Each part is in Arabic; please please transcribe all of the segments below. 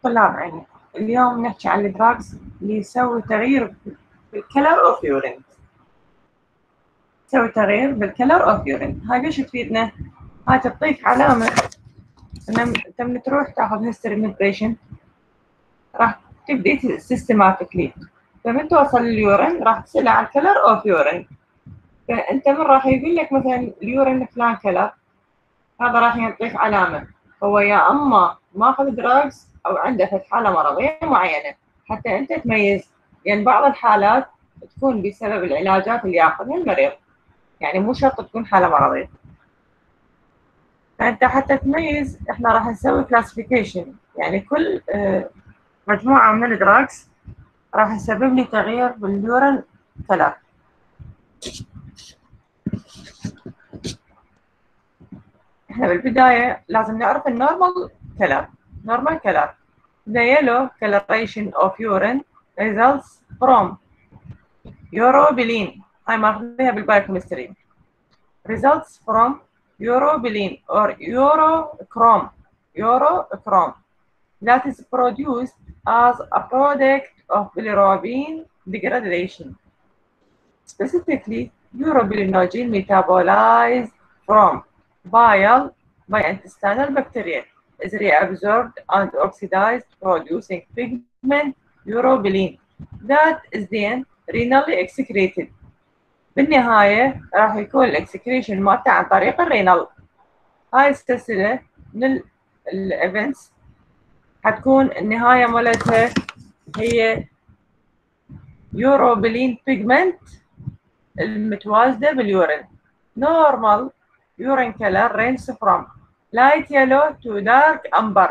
طلاب يعني اليوم نحكي عن الدراجز اللي يسوي تغيير بالكلر اوف يورين. تسوي تغيير بالكلر اوف يورين، هاي ليش تفيدنا؟ هاي تعطيك علامة ان انت من تروح تاخذ هيستوري من البيشنت راح تبدي سيستماتيكلي، فمن توصل لليورين راح تسأله عن كلر اوف يورين، فانت من راح يقول لك مثلا اليورين فلان كلر، هذا راح يعطيك علامة هو يا اما ماخذ دراجز او عنده حالة مرضية معينة حتى انت تميز، يعني بعض الحالات تكون بسبب العلاجات اللي ياخذها المريض، يعني مو شرط تكون حالة مرضية. فانت حتى تميز احنا راح نسوي كلاسيفيكيشن، يعني كل مجموعة من الدراجز راح يسبب لي تغيير باليورين كلر. احنا بالبداية لازم نعرف النورمال كلر. normal color. The yellow coloration of urine results from urobilin. هاي ماخذينها بالبايوكيمستري. Results from urobilin or urochrome that is produced as a product of bilirubin degradation. Specifically, urobilinogen metabolized from bile by intestinal bacteria is reabsorbed and oxidized, producing pigment urobilin that is then renally excreted. بالنهاية راح يكون الاكسكريشن مالته عن طريق الرينال. هاي السلسلة من الايفنتس حتكون النهاية مالتها هي يوروبلين بيجمنت المتواجدة باليورين. Normal urine color ranges from light yellow to dark amber.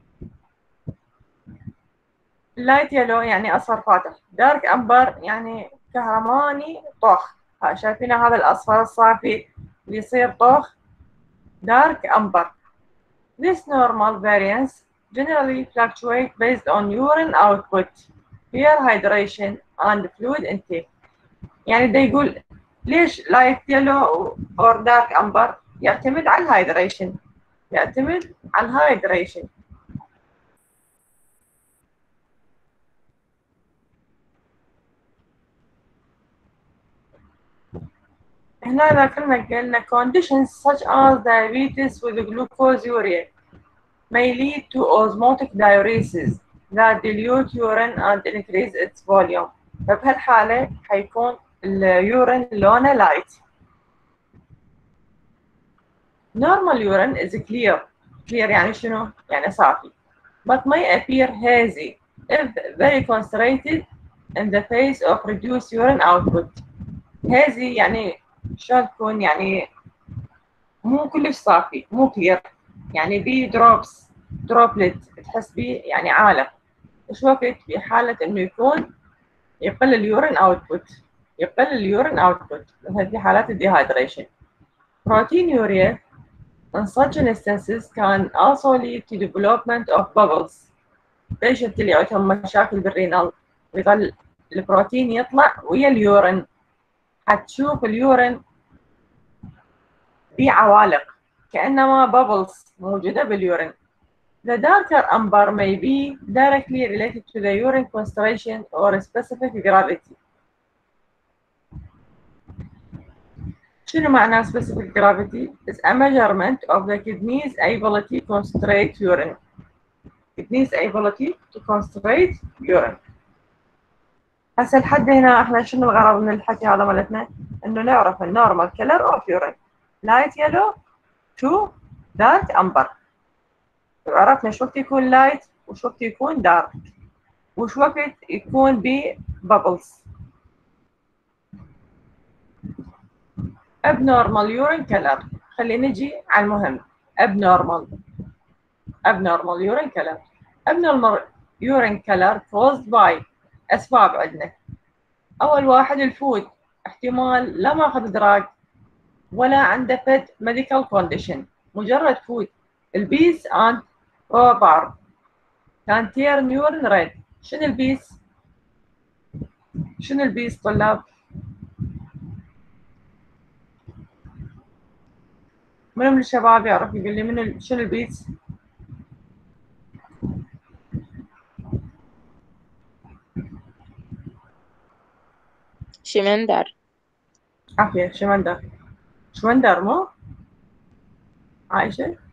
light yellow يعني أصفر فاتح، dark amber يعني كهرماني طوخ. شايفين هذا الأصفر الصافي اللي يصير طوخ، dark amber. This normal variance generally fluctuate based on urine output, hair hydration and fluid intake. يعني ده يقول ليش لايت يلو اور دارك امبر؟ يعتمد على الهايدريشن، يعتمد على الهايدريشن. هنا ذكرنا قلنا conditions such as diabetes with glucosuria may lead to osmotic diuresis that dilute urine and increase its volume. فبهالحالة حيكون اليورين لونه لايت. Normal urine is clear. Clear يعني شنو؟ يعني صافي. But may appear hazy if very concentrated in the face of reduced urine output. Hazy يعني شلون تكون؟ يعني مو كلش صافي، مو clear، يعني بيه droplet تحس بيه يعني عالق. إيش وقت؟ في حالة إنه يكون يقل اليورين output، يقل اليورين output مثل في حالات الديهايدريشن. Proteinuria in such instances can also lead to development of bubbles. patient اللي عندهم مشاكل بالرينال ويظل البروتين يطلع ويا اليورين، حتشوف اليورين في عوالق كأنما bubbles موجودة باليورين. The darker amber may be directly related to the urine concentration or specific gravity. شنو معنى specific gravity? Is a measurement of the kidney's ability to concentrate urine. Kidney's ability to concentrate urine. هسه لحد هنا احنا شنو الغرض من الحكي هذا مالتنا؟ انه نعرف النورمال كلر اوف يورين، لايت يلو تو دارك امبر. عرفنا شو وقت يكون لايت وشو وقت يكون دارك وشو وقت يكون ببلز. abnormal urine color. خلينا نجي على المهم. abnormal urine color. abnormal urine color caused by اسباب عندنا. اول واحد الفود، احتمال لا ماخذ دراج ولا عنده فد medical condition، مجرد فود. البيس and probar can turn urine red. شنو البيس؟ شنو البيس طلاب؟ من الشباب يعرف يقول لي شنو البيس؟ شمندر. عافية. شمندر. شمندر مو عايشة؟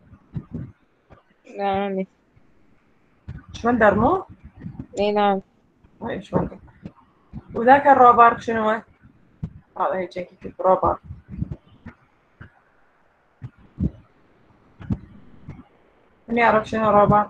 نعم. شمندر مو؟ اي نعم. أي شمندر. وذاك الروبر شنو هو؟ هذا هيك كيف روبر. من يعرف شنو روبر؟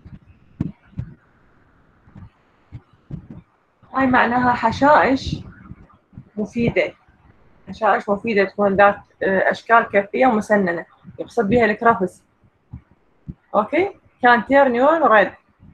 هاي معناها حشائش مفيدة. حشائش مفيدة تكون ذات أشكال كثية ومسننة، يقصد بها الكرافس. أوكي. can turn your red.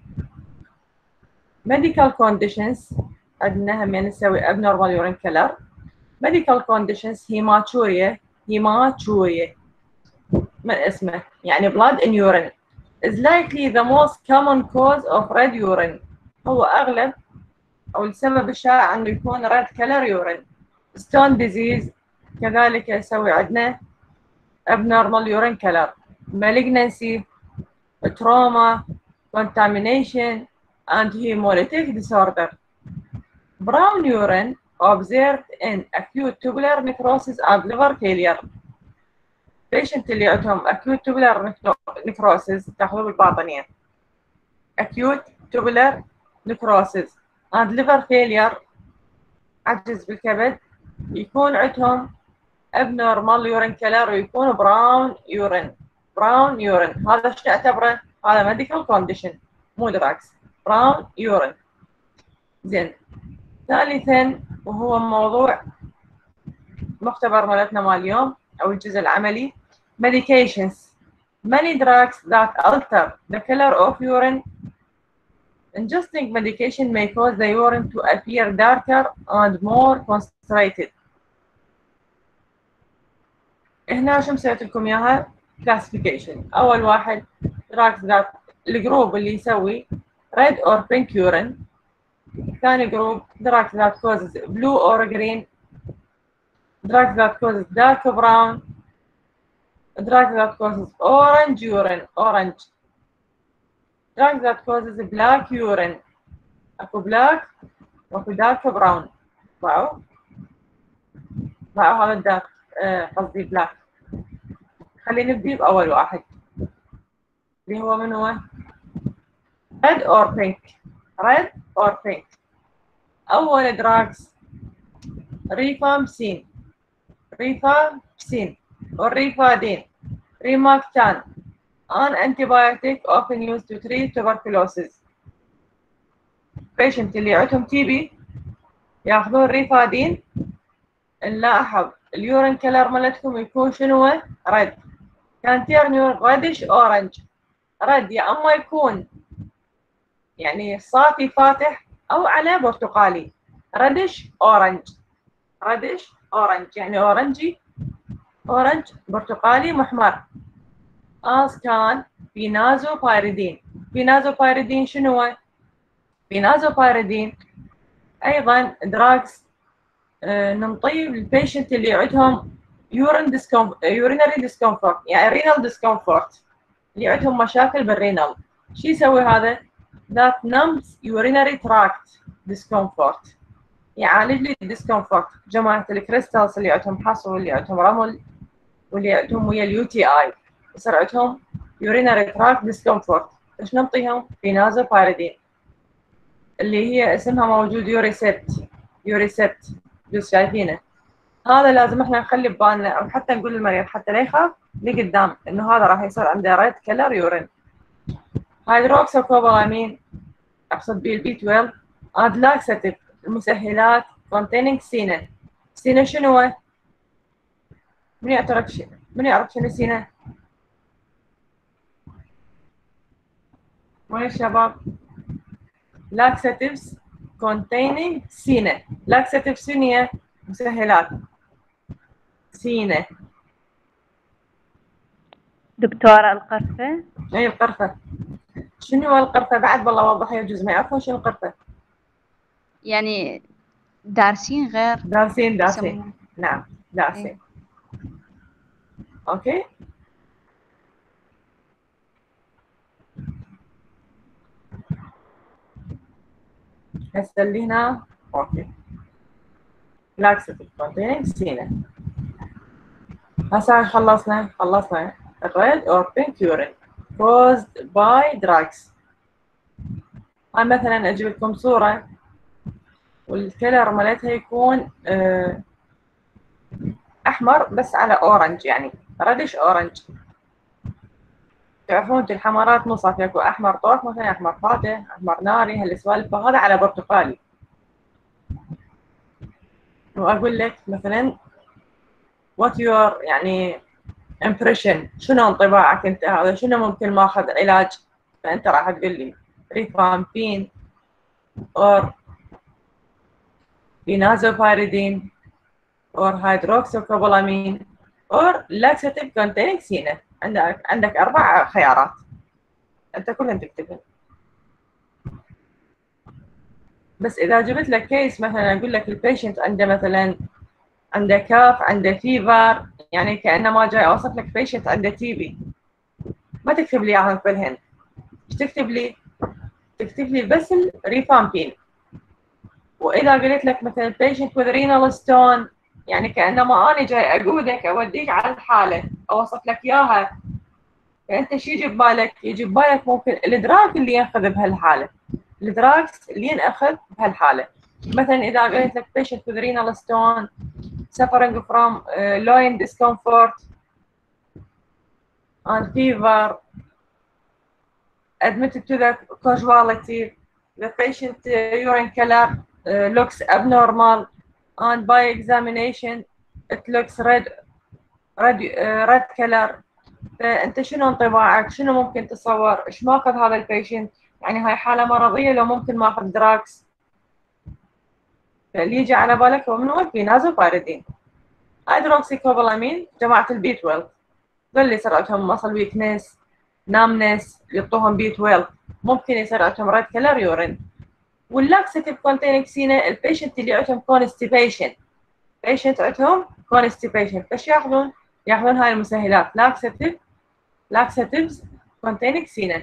medical conditions عندنا هم نسوي abnormal urine color. medical conditions هيماتوريا من اسمه يعني blood in urine is likely the most common cause of red urine. هو أغلب أو السبب الشائع أنه يكون red color urine. stone disease كذلك يسوي عندنا abnormal urine color. malignancy, trauma, contamination and hemolytic disorder. brown urine observed in acute tubular necrosis and liver failure. patient اللي عندهم acute tubular necrosis تاخذوه بالباطنية. acute tubular necrosis and liver failure عجز بالكبد، يكون عندهم abnormal urine color ويكون brown urine. brown urine هذا شو نعتبره؟ هذا medical condition مو drugs. brown urine. زين. ثالثا وهو موضوع مختبر مالتنا مال اليوم او الجزء العملي. medications. many drugs that alter the color of urine. ingesting medication may cause the urine to appear darker and more concentrated. هنا شو مسويت لكم اياها؟ classification. اول واحد drugs that الجروب اللي يسوي red or pink urine. ثاني جروب drugs that causes blue or green. drugs that causes dark brown. drugs that causes orange urine. orange. drugs that causes black urine. اكو black واكو dark brown. واو هذا الدارك قصدي black. خلينا نبدي بأول واحد اللي هو من هو؟ red or pink. red or pink. أول drugs ريفامبسين والريفادين ريماكتان an antibiotic often used to treat tuberculosis. patient اللي عندهم تي بي ياخذون ريفادين. نلاحظ اليورين كلر مالتكم يكون شنو هو؟ ريد. كان تيرن ريدش اورنج. ريد يا اما يكون يعني صافي فاتح او على برتقالي. ريدش اورنج. ريدش اورنج يعني اورنجي اورنج برتقالي محمر. كان فينازوبايريدين شنو هو؟ فينازوبايريدين ايضا دراجز ننطيه للبيشنت اللي عندهم urinary discomfort يعني renal discomfort اللي عندهم مشاكل بالرينال. شو يسوي هذا؟ that numbs urinary tract discomfort يعالج لي الديسكمفورت. جماعة الكريستالز اللي عندهم حصو واللي عندهم رمل واللي عندهم ويا اليو تي اي يصير عندهم urinary tract discomfort. ايش نعطيهم؟ فينازوبايريدين اللي هي اسمها موجود يوريسبت بس شايفينه. هذا لازم احنا نخلي ببالنا او حتى نقول للمريض حتى لا يخاف لقدام انه هذا راح يصير عنده ريد كلر يورين. هيدروكسيكوبالامين اقصد به البي 12 اد لاكساتيف المسهلات containing سينا. سينا شنو هو؟ من يعرف شنو سينا؟ وين الشباب؟ laxatives containing سينا. laxatives شنو هي؟ مسهلات. سينا دكتورة القرفة. اي القرفة. شنو هو القرفة؟ بعد والله وضحي يجوز ما يعرفون شنو القرفة. يعني دارسين غير دارسين يسمون. نعم دارسين. إيه. اوكي. هسه اللي هنا اوكي laxative containing semen. هسه خلصنا red or pink urine caused by drugs. هاي مثلا اجيب لكم صورة والكلر مالتها يكون احمر بس على اورنج، يعني ردش اورنج. تعرفون انتم الحمرات مو صافية، اكو احمر طوف مثلا، احمر فاتح، احمر ناري، هالسوالف، هذا على برتقالي. واقول لك مثلا what your يعني impression، شنو انطباعك انت هذا، شنو ممكن ماخذ علاج، فانت راح تقول لي ريفامبين or linazopyridine or hydroxycobalamin or laxative containing semen. عندك 4 خيارات انت كلهم تكتبهم. بس اذا جبت لك كيس مثلا اقول لك البيشنت عنده مثلا عنده كاف، عنده فيفر، يعني كانه ما جاي اوصف لك بيشنت عنده تي بي، ما تكتب لي اياهم كلهن. ايش تكتب لي؟ تكتب لي بس الريفامبين. واذا قلت لك مثلا patient with renal stone، يعني كانما انا جاي اقودك اوديك على الحاله اوصف لك اياها، فانت شو يجي ببالك؟ يجي ببالك ممكن الادراك اللي ينخذ بهالحاله، الدراكس اللي ينأخذ بهالحاله. مثلا اذا قلت لك patient with renal stone suffering from loin discomfort and fever admitted to the casualty, the patient urine color looks abnormal and by examination it looks red color. فانت شنو انطباعك؟ شنو ممكن تتصور؟ ايش ماخذ هذا البيشنت؟ يعني هاي حاله مرضيه لو ممكن ماخذ دراكس. فاللي يجي على بالك هو منو؟ الفينازوبايريدين. هيدروكسيكوبالامين جماعه البي 12، ذول اللي يصير عندهم مصل ويكنس، نامنس، يعطوهم بي 12، ممكن يصير عندهم ريد كلر يورين. واللاكسيتيف كونتيننج سينا البيشنت اللي عندهم كونستيبيشن، بيشنت عندهم كونستيبيشن، فايش ياخذون؟ ياخذون هاي المسهلات laxatives containing semen.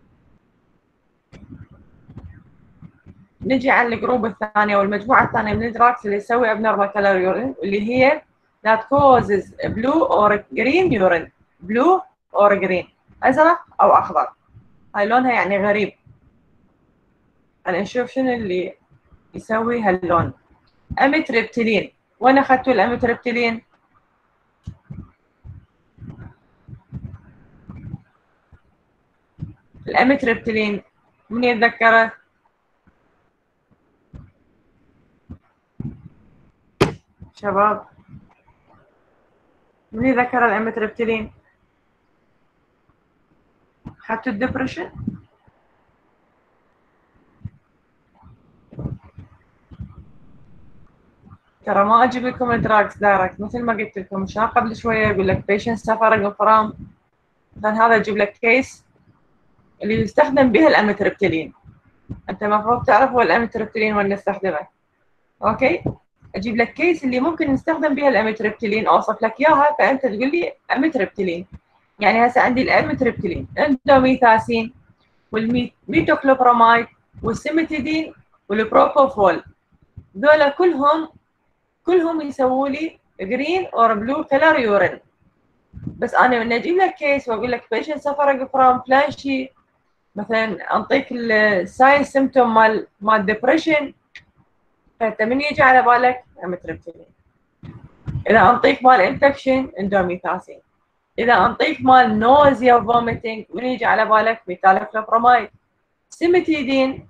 نجي على الجروب الثاني او المجموعه الثانيه من الدراكس اللي يسوي abnormal color urine، اللي هي that causes blue or green urine. blue or green، ازرق او اخضر. هاي لونها يعني غريب. انا نشوف شنو اللي يسوي هاللون. اميتريبتيلين، وين اخذتوا الاميتريبتيلين؟ الاميتريبتيلين من يتذكره؟ شباب من يذكر الاميتريبتيلين؟ اخذتوا الدبريشن؟ ترى ما اجيب لكم الدراكس دايركت، مثل ما قلت لكم مشان قبل شويه اقول لك patient suffering from، مثلا هذا اجيب لك كيس اللي يستخدم بها الاميتريبتيلين. انت المفروض تعرف هو الاميتريبتيلين وين نستخدمه. اوكي، اجيب لك كيس اللي ممكن نستخدم بها الاميتريبتيلين، اوصف لك اياها، فانت تقول لي اميتريبتيلين. يعني هسه عندي الاميتريبتيلين، اندوميثاسين والميتوكلوبراميد والسيمتيدين والبروبوفول، ذولا كلهم يسووا لي جرين اور بلو كلر يورين. بس انا من اجيب لك كيس واقول لك patient suffering from فلان شيء، مثلا انطيك الساين سيمتوم مال ديبريشن، فانت من يجي على بالك اميتريبتيلين. اذا انطيك مال انفكشن اندوميثاسين. اذا انطيك مال نوزيا وفوميتنج من يجي على بالك ميتالوكلوبراميد. سيمتيدين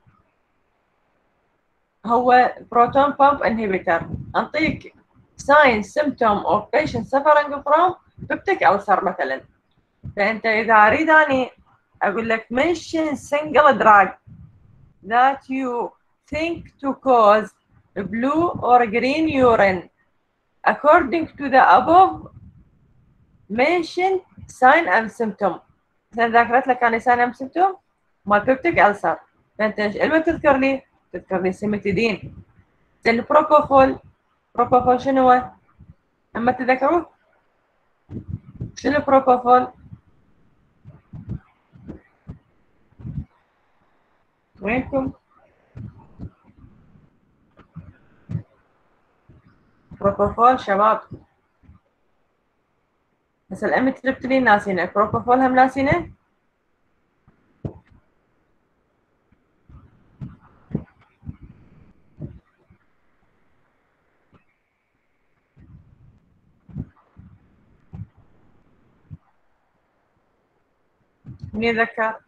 هو بروتون بامب انهبيتر. انطيك sign symptom of patient suffering from peptic ulcer مثلا. فانت اذا اريد اني اقول لك mention single drug that you think to cause blue or green urine according to the above mentioned sign and symptom. مثلا ذكرت لك انا sign and symptom مال peptic ulcer، فانت ايش تذكر لي؟ تذكر لي سيمتيدين. البروبوفول، بروبوفول شنو هو؟ اما تذكروه؟ شنو البروبوفول؟ وينكم؟ بروبوفول شباب. بس الاميتريبتيلين ناسينه، بروبوفول هم ناسينه. من يذكر؟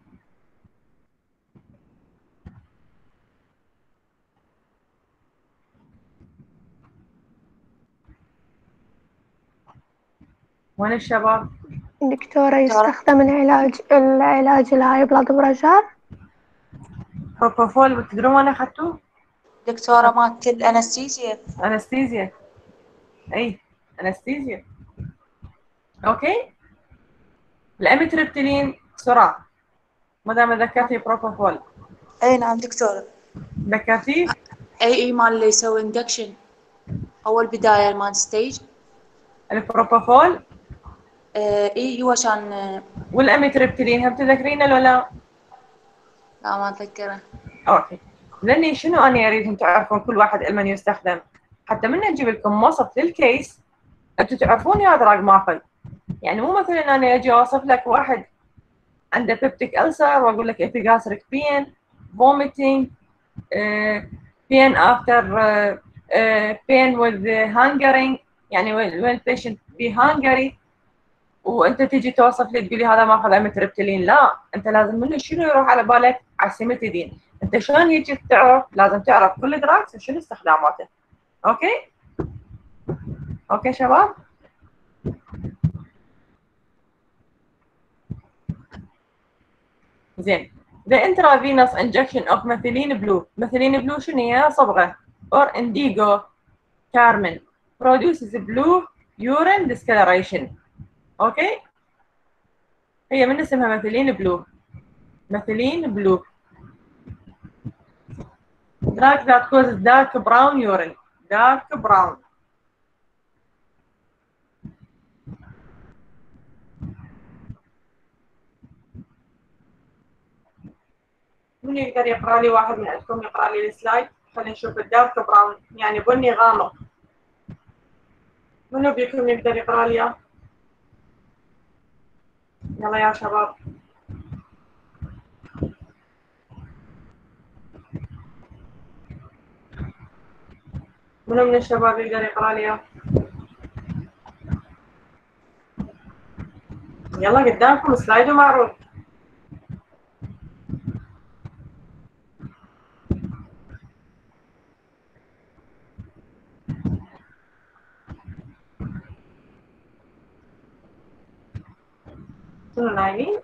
وين الشباب؟ دكتورة يستخدم العلاج الهاي بلاد بريشر. بروبوفول تدرون وين اخذتوه؟ دكتورة مالت الأنستيزيا. انستيزيا. اي انستيزيا. اوكي. الاميتريبتيلين بسرعه، ما دام ذكرتي بروبوفول. أي نعم دكتورة. ذكرتيه؟ أي مال اللي يسوي اندكشن أول بداية مال ستيج. البروبوفول إي هو كان. والاميتريبتيلين هم تذكرينه ولا؟ لا ما أتذكره. اوكي. لاني شنو انا اريدكم تعرفون كل واحد لمن يستخدم، حتى من اجيب لكم وصف للكيس انتم تعرفون يا دراج ماخذ. يعني مو مثلا انا اجي اوصف لك واحد عنده بيبتيك ألسر واقول لك epigastric pain, vomiting, pain after pain with hungering، يعني when patient be hungry، وانت تجي توصف لي تقولي هذا ماخذ اميتريبتيلين. لا، انت لازم منه شنو يروح على بالك؟ على السيمتيدين. انت شلون هيك تعرف؟ لازم تعرف كل دراجز وشنو استخداماته. اوكي؟ اوكي شباب؟ زين. The intravenous injection of methylene blue. methylene blue شنو هي؟ صبغة. or indigo carmine produces blue urine discoloration. اوكي؟ هي من اسمها ميثيلين بلو. ميثيلين بلو. drug that causes dark brown urine. dark brown. من يقدر يقرا لي؟ واحد من عندكم يقرا لي السلايد؟ خلينا نشوف. الدارك براون يعني بني غامق. منو بيكم يقدر يقرا لي اياه؟ يلا يا شباب. منو من الشباب يقدر يقرا لي اياه؟ يلا قدامكم سلايد ومعروض. شنو نايمين؟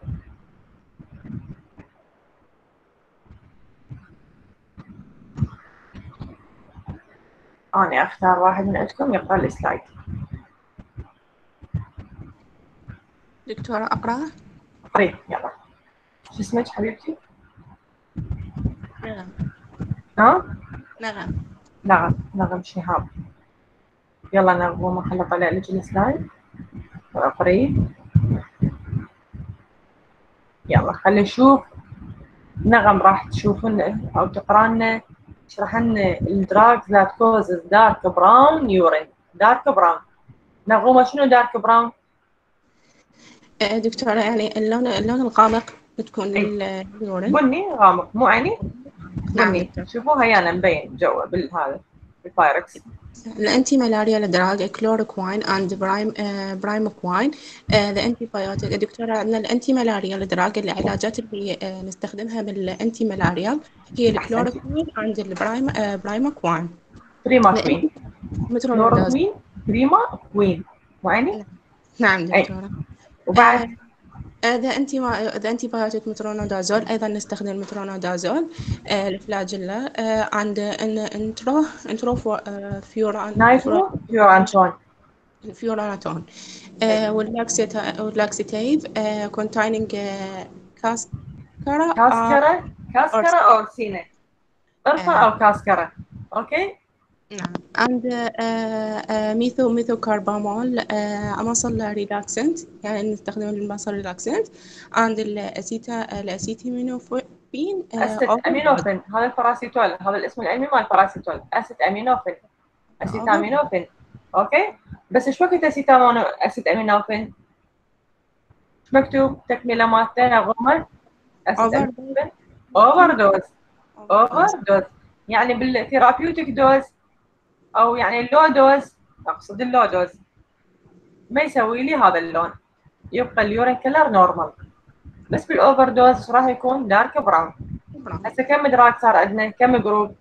أنا أختار واحد من عندكم يقرأ لي سلايد. دكتورة أقرأ؟ قريب يلا. شو اسمك حبيبتي؟ نعم. ها؟ نعم. نغم. نغم شهاب. يلا نغم خلي طلع لك السلايد. قريب. يلا خلي نشوف. نغم راح تشوفون أو تقرأ لنا تشرح لنا الدراجز that causes dark brown urine. dark brown. نغومة شنو dark brown؟ دكتورة يعني اللون الغامق بتكون اليورين. بني غامق مو عيني؟ نعم بني. دكتور. شوفوها يانا مبين جوا بالهذا بالبايركس. الانتي ملاريا دراج كلوروكوين اند برايموكوين. الانتي بايوتيك دكتورة. عندنا الانتي ملاريا دراج العلاجات اللي نستخدمها بالانتي ملاريا هي الكلوروكوين عند برايموكوين. بريما كوين. مترونيداز. كلوروكوين بريما كوين مو عيني؟ نعم دكتورة. وبعد ذا انتي بايوتيك مترونيدازول ايضا نستخدم مترونيدازول. الفلاجيلا عند انترو فيوران نايترو فيورانتون. فيوراناتون. واللاكسيتيف containing كاسكرا كاسكرة أو سينة. قرفة أو كاسكرة. أوكي. نعم. عند ميثوكاربامول مصل ريلاكسنت يعني نستخدم المصل ريلاكسنت. عند الاسيتامينوفين أمينوفين. هذا الباراسيتول. هذا الاسم العلمي مال الباراسيتول. أسيت أمينوفين. أسيتامينوفين. اوكي. بس ايش وقت اسيتامينوفين؟ ايش مكتوب تكمله مالته غمر اسيتامينوفين؟ اوفر دوز. اوفر دوز يعني بالثيرابيوتيك دوز او يعني اللو دوز، اقصد اللو دوز ما يسوي لي هذا اللون، يبقى اليورين كلر نورمال. بس بالاوفر دوز راح يكون دارك براون. هسه كم دراج صار عندنا؟ كم جروب؟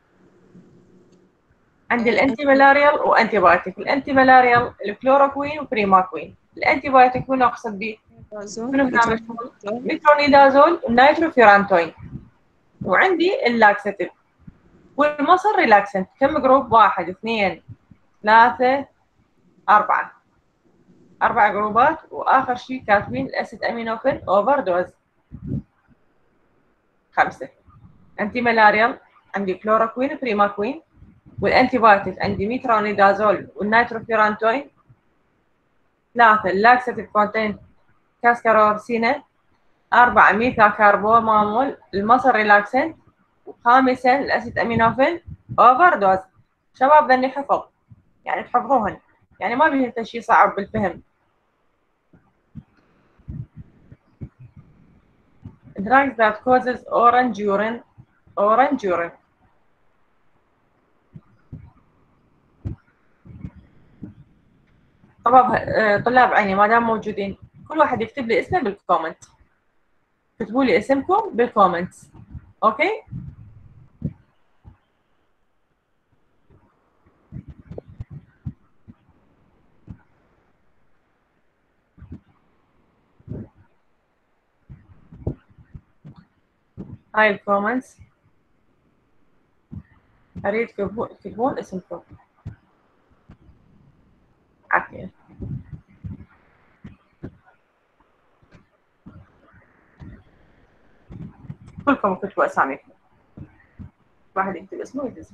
عندي الانتي مالاريال وانتي بايوتيك. الانتي مالاريال الكلوروكوين وبريماكوين. الانتي بايوتيك منو اقصد به؟ منو بنعمل مترونيدازول ونيتروفيرانتوين. وعندي اللاكساتيف والمصل ريلاكسنت. كم جروب؟ 1 2 3 4. 4 جروبات. واخر شيء كاتبين الاسيد امينوفين اوفر دوز 5. انتي مالاريال عندي كلوروكوين وبريماكوين، والانتي بايوتيك عندي ميترونيدازول والنيتروفيرانتوين. 3 اللاكساتيف كونتين كاسكارورسينا. 4 ميثا كاربومامول المصل ريلاكسنت. وخامسا الاسيد امينوفين اوفر دوز. شباب ذني حفظ، يعني تحفظوهن، يعني ما بيهن شيء صعب بالفهم. drugs that causes orange urine. orange urine. طلاب عيني ما دام موجودين كل واحد يكتب لي اسمه بالكومنت. اكتبوا لي اسمكم بالكومنتس. اوكي. هاي الكومنتس اريد تكتبون اسمكم. عافية. كلكم كتبوا اساميكم. واحد يكتب اسمه ويدز.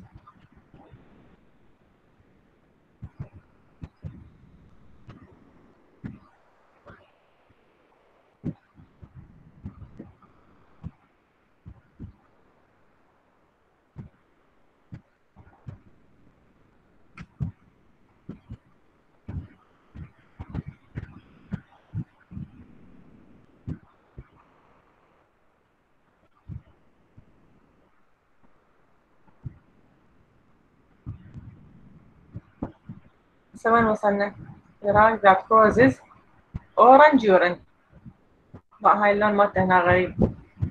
هسه وين وصلنا؟ drug that causes orange urine. هاي اللون مالته هنا غريب،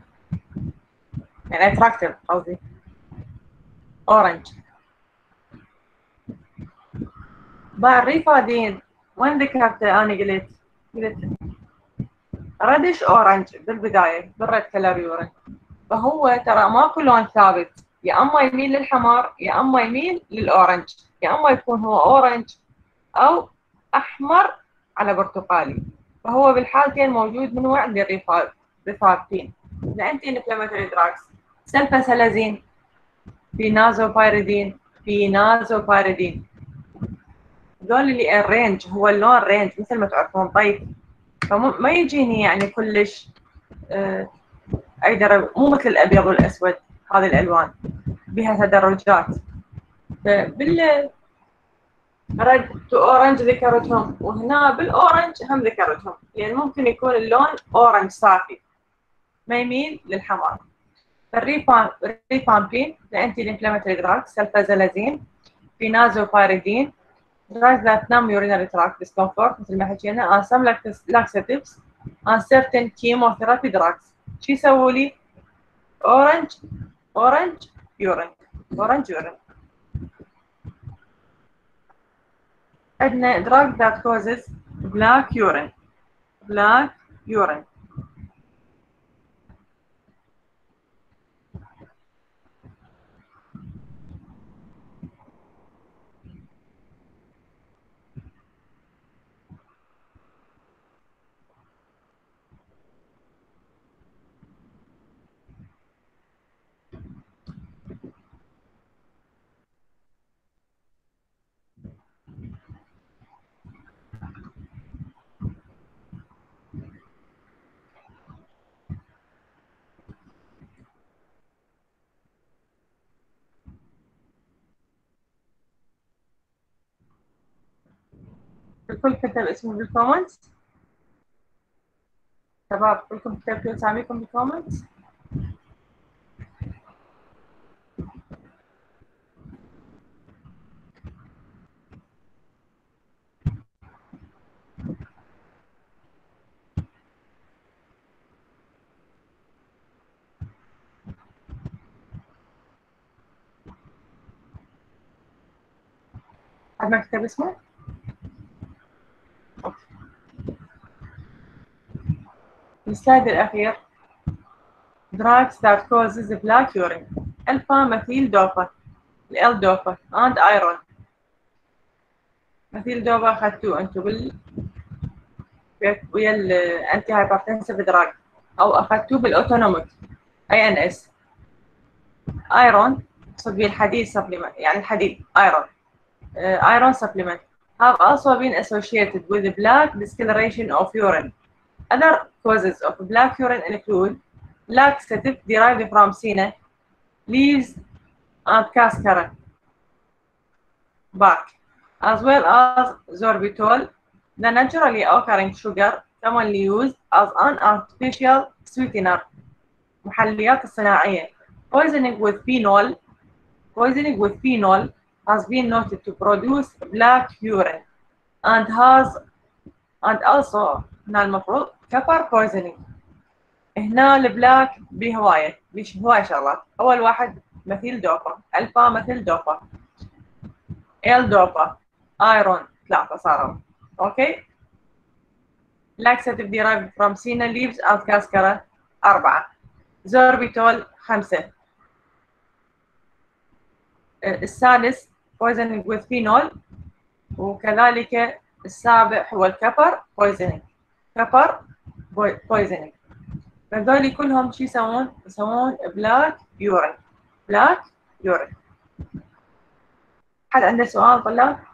يعني attractive قصدي. orange. الريفادين وين ذكرته؟ أنا قلت ردش اورنج بالبداية بالريد كلر يورين. فهو ترى ماكو لون ثابت، يا اما يميل للحمار يا اما يميل للاورنج، يا اما يكون هو اورنج او احمر على برتقالي. فهو بالحالتين موجود من وعند الريفابين. الانتي انفلاماتوري دراجز سلفاسلازين، فينازوبايريدين. ذول اللي الرينج هو اللون رينج مثل ما تعرفون طيب. فما يجيني يعني كلش اقدر، مو مثل الابيض والاسود، هذه الالوان بها تدرجات. فبال رد تو اورنج ذكرتهم، وهنا بالاورنج هم ذكرتهم، يعني ممكن يكون اللون اورنج صافي ما يميل للحمار. الريفامبين الانتي انفلاماتوري دراج، سلفازلازين، فينازوبايريدين، drugs that numb urinary tract discomfort مثل ما حكينا، and some laxatives and certain chemotherapy drugs. شو يسووا لي؟ orange urine. orange urine. عندنا drug that causes black urine. black urine. الكل كتب اسمه بالكومنتس. شباب كلكم كتبتوا اساميكم بالكومنتس. حد ما كتب اسمه؟ السلايد الأخير drugs that causes black urine alpha methyl dopa L dopa and iron. مثيل دوبا أخذتوه أنتوا ويا الأنتي هايبرتنسيف دراج أو أخذتوه بالأوتونوميك INS. ايرون اقصد به الحديد supplement يعني الحديد iron iron supplement have also been associated with black discoloration of urine. Other causes of black urine include laxative derived from senna, leaves and cascara bark, as well as sorbitol, the naturally occurring sugar commonly used as an artificial sweetener. محليات الصناعية. Poisoning with phenol has been noted to produce black urine and also هنا المفروض copper poisoning. هنا البلاك بهواية شغلات. أول واحد مثيل دوبا ألفا مثيل دوبا ال دوبا ايرون 3 صاروا اوكي. laxative derived from senna leaves and cascara 4. زوربيتول 5. السادس poisoning with phenol وكذلك السابع هو الكبر poisoning. كبر poisoning. فهذول كلهم شو يسوون بلاك يورين. حد عنده سؤال طلاب؟